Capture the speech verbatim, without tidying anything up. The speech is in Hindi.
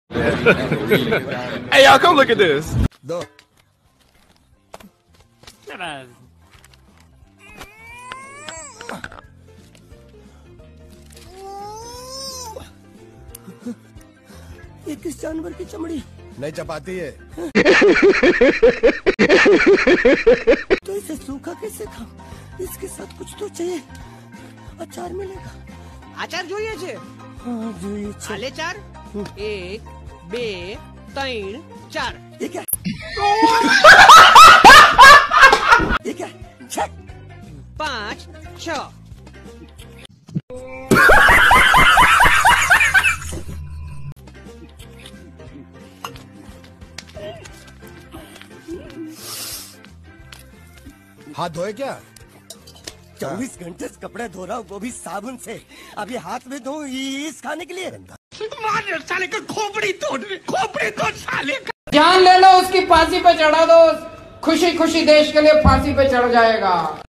Hey y'all, come look at this. दो। ये किस जानवर की चमड़ी? नहीं चपाती है। तो इसे सूखा कैसे खाऊं? इसके साथ कुछ तो चाहिए। अचार मिलेगा? आचार જોઈએ છે? हाँ જોઈએ છે। आले चार? एक, बे, तीन, चार। ये क्या? ये क्या? छह, पाँच, छह। हाथ धोए क्या? चौबीस घंटे से कपड़े धो रहा हूँ, वो भी साबुन से। अभी हाथ में धो इस खाने के लिए। मार साले का खोपड़ी तोड़, खोपड़ी तोड़ साले का। जान ले लो उसकी फांसी पे चढ़ा दो, खुशी खुशी देश के लिए फांसी पे चढ़ जाएगा।